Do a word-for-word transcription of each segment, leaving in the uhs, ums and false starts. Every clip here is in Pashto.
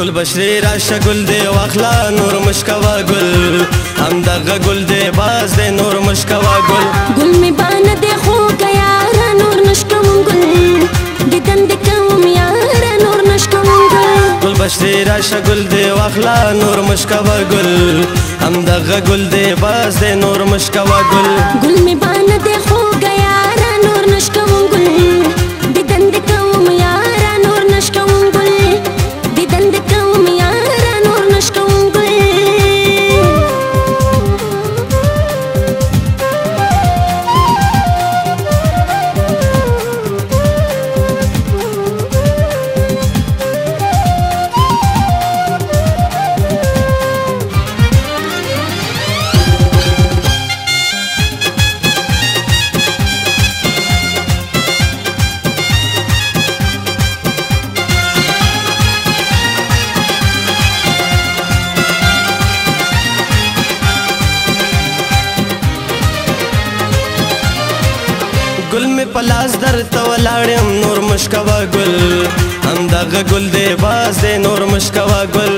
گل بشری راشه گل دی واخلا نور مشکوا گل همدغه گل دی باز دی نور مشکوا گل گل می بانه دی خوږه یاره نور نشکوم گل دیدن دی کوم یاره نور نشکوم گل گل بشری راشه گل دی واخلا نور مشکوا گل همدغه گل دی باز دی نور مشکوا گل گل می بانه دی خوږه یاره نور نشکوم گل دیدن دی کوم یاره نور نشکوم گل دیدن دی کوم یاره نور نشکوم گل گل می پلاس در تولاړم نور مشکوا گل همدغه گل دی باز دی نور مشکوا گل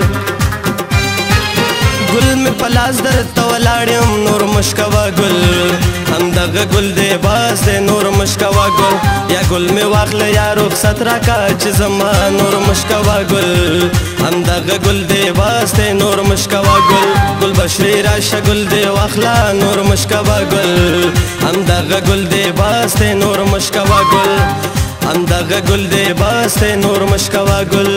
گل می پلاس در تولاړم نور مشکوا گل همدغه گل دی باز دی نور مشکوا گل یا گل می واخله یا رخصت راکا چې زما نور مشکوا گل همدغه گل دی باز دی نور مشکوا گل گل بشری راشه گل دی واخلا نور مشکوا گل همدغه گل دی باز دی نور مشکوا گل همدغه گل دی باز دی نور مشکوا گل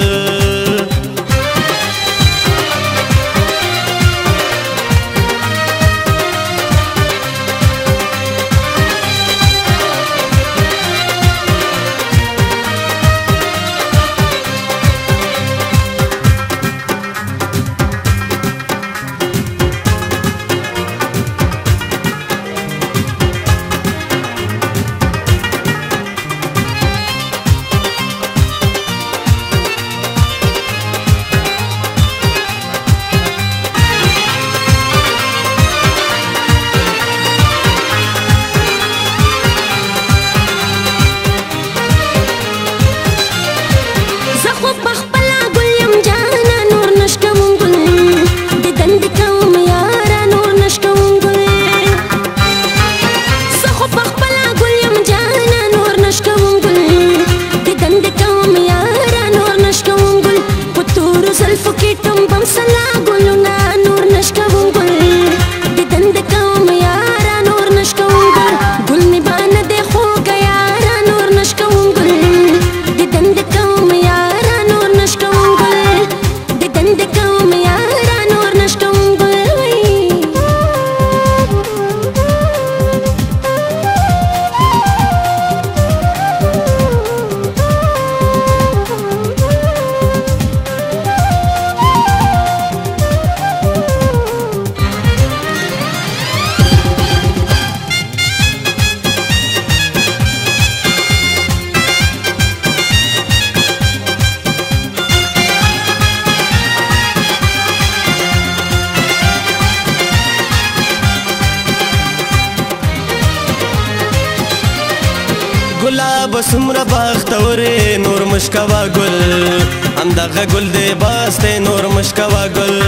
گلاب سمره بختوره نور مشکوا گل همدغه گل دی باز دی نور مشکوا گل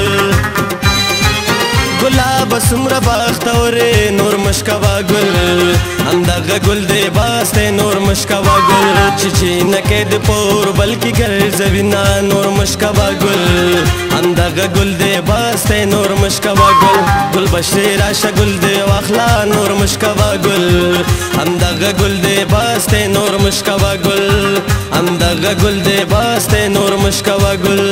گلاب سمره بختوره نور مشکوا گل همدغه گل دی باز دی نور مشکوا گل چې نکه د پور بلکی ګرځوي نه نور مشکوا گل همدغه گل دی باز دی نور مشکوا گل گل بشری راشه گل دی واخلا نور مشکوا گل همدغه گل دی باز دی نور مشکوا گل همدغه گل دی باز دی نور مشکوا گل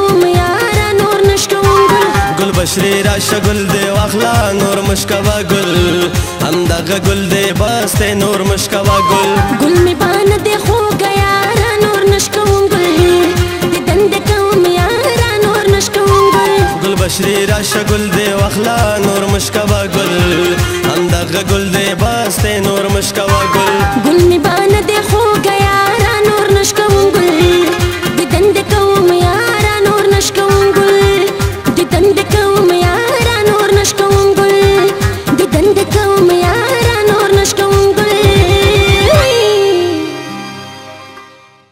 کوم یارا نور نشکوم ګل ګل بشری راشه ګل دې واخلا نور مشکوا ګل همدغه ګل دې بس ته نور مشکوا ګل ګل می بان دې خوږ یارا نور نشکوم ګل د دند کوم یارا نور نشکوم ګل ګل بشری راشه ګل دې واخلا نور مشکوا ګل همدغه ګل دې بس ته نور مشکوا ګل